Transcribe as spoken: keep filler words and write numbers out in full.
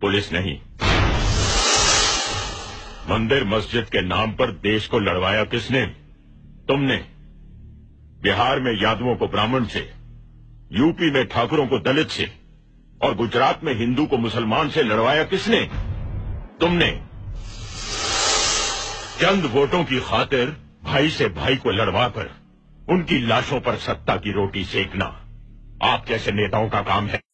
Police नहीं। मंदिर मस्जिद के नाम पर देश को लड़वाया किसने? तुमने। बिहार में यादवों को ब्राह्मण से, यूपी में ठाकुरों को दलित से और गुजरात में हिंदू को मुसलमान से लड़वाया किसने? तुमने। चंद वोटों की खातिर भाई से भाई को लड़वाकर उनकी लाशों पर सत्ता की रोटी सेकना आप जैसे नेताओं का काम है।